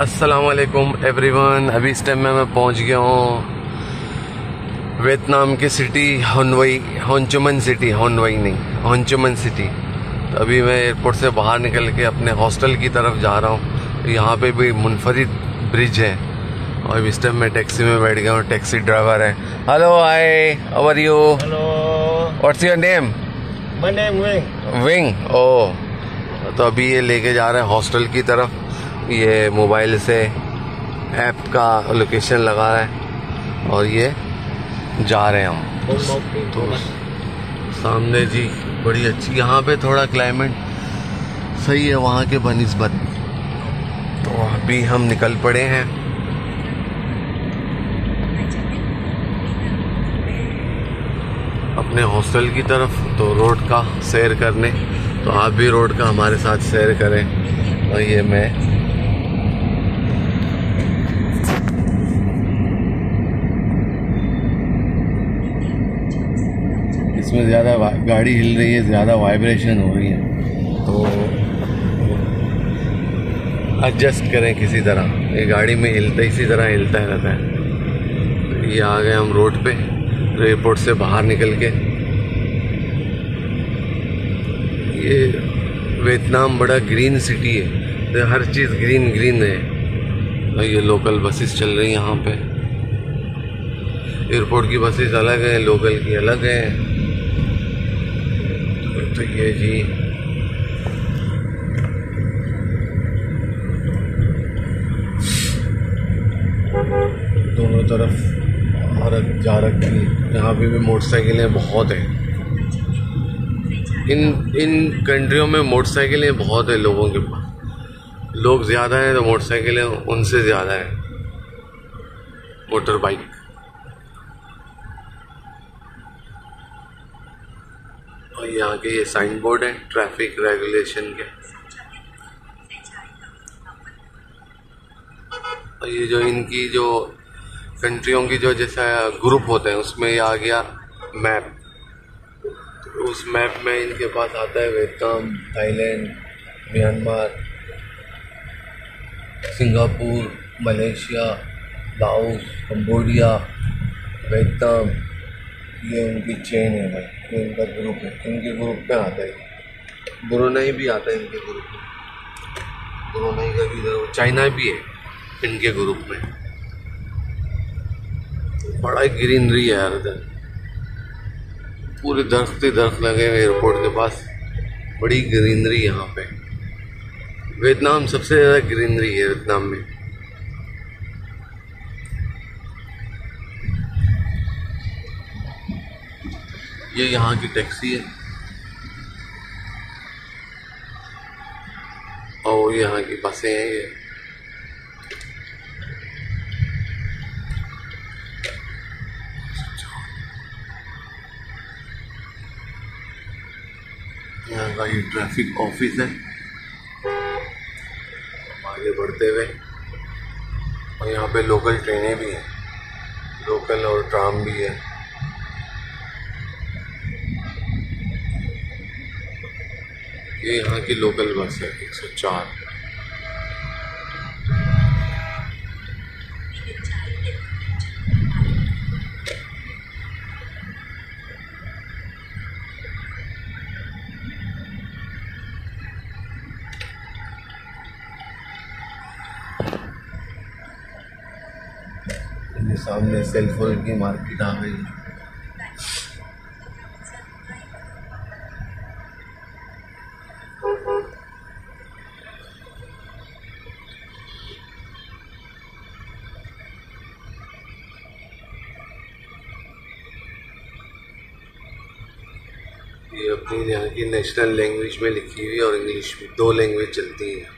अस्सलाम वालेकुम एवरीवन। अभी इस टाइम में मैं पहुंच गया हूँ वियतनाम की सिटी होनवई, होनचुमन सिटी, होनवई नहीं होनचुमन सिटी। तो अभी मैं एयरपोर्ट से बाहर निकल के अपने हॉस्टल की तरफ जा रहा हूँ। यहाँ पे भी मुनफरिद ब्रिज है और इस टाइम मैं टैक्सी में बैठ गया हूँ। टैक्सी ड्राइवर है। Hello, hi, how are you? Hello, what's your name? My name Wing. Wing, oh. तो अभी ये लेके जा रहे हैं हॉस्टल की तरफ। ये मोबाइल से ऐप का लोकेशन लगा रहा है और ये जा रहे हैं हम। तो सामने जी बड़ी अच्छी, यहाँ पे थोड़ा क्लाइमेट सही है वहाँ के बनिस्बत। तो अभी हम निकल पड़े हैं अपने हॉस्टल की तरफ, तो रोड का सैर करने। तो आप भी रोड का हमारे साथ सैर करें। और ये मैं इसमें ज़्यादा गाड़ी हिल रही है, ज़्यादा वाइब्रेशन हो रही है, तो एडजस्ट करें किसी तरह। ये गाड़ी में हिलता इसी तरह हिलता रहता है। ये आ गए हम रोड पे, एयरपोर्ट से बाहर निकल के। ये वियतनाम बड़ा ग्रीन सिटी है, तो हर चीज़ ग्रीन ग्रीन है। और ये लोकल बसेस चल रही हैं यहाँ पे। एयरपोर्ट की बसेस अलग हैं, लोकल की अलग हैं। तो ये जी दोनों तरफ जा रखी। यहाँ पे भी मोटरसाइकिलें बहुत हैं। इन कंट्रियों में मोटरसाइकिलें बहुत है लोगों के पास। लोग ज़्यादा हैं तो मोटरसाइकिलें उनसे ज़्यादा हैं, मोटर बाइक। और यहाँ के ये साइन बोर्ड है ट्रैफिक रेगुलेशन के। और ये जो इनकी जो कंट्रियों की जो जैसा ग्रुप होते हैं उसमें ये आ गया मैप। तो उस मैप में इनके पास आता है Vietnam, Thailand, Myanmar, Singapore, Malaysia, Laos, Cambodia, Vietnam. ये उनकी चेन है भाई, ये इनका ग्रुप है। इनके ग्रुप में आता है ब्रुनेई भी आता है इनके ग्रुप में। ब्रुनेई का भी इधर, चाइना भी है इनके ग्रुप में। बड़ा ग्रीनरी है यार इधर, पूरे दरख्त ही दरख्त लगे हुए एयरपोर्ट के पास। बड़ी ग्रीनरी यहाँ पे। वियतनाम सबसे ज़्यादा ग्रीनरी है वियतनाम में। ये यहाँ की टैक्सी है और यहाँ की बसें हैं। ये यहाँ का ये ट्रैफिक ऑफिस है। आगे बढ़ते हुए, और यहाँ पे लोकल ट्रेनें भी हैं, लोकल और ट्राम भी है। ये यहाँ की लोकल बस है 104। ये सामने सेलफोन की मार्केट आ गई। ये अपनी यहाँ की नेशनल लैंग्वेज में लिखी हुई और इंग्लिश में, दो लैंग्वेज चलती हैं।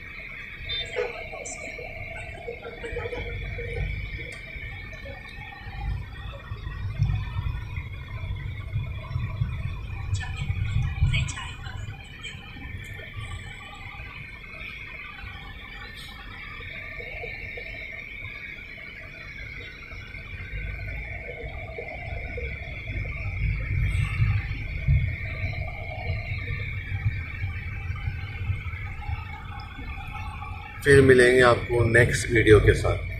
फिर मिलेंगे आपको नेक्स्ट वीडियो के साथ।